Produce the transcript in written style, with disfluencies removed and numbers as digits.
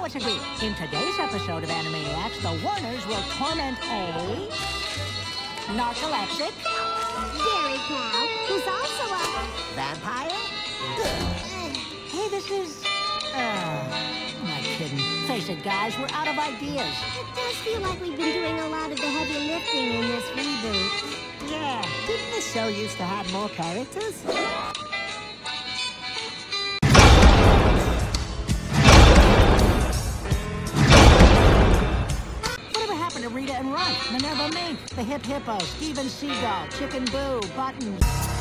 now it's agreed. In today's episode of Animaniacs, the Warners will torment a narcoleptic Dairy cow, who's also a vampire. Hey, this is... I'm not kidding. Face it, guys, we're out of ideas. It does feel like we've been doing a lot of the heavy lifting in this reboot. Yeah, didn't the show used to have more characters? Whatever happened to Rita and Runt, Minerva Mink, the Hip Hippo, Steven Seagal, Chicken Boo, Buttons?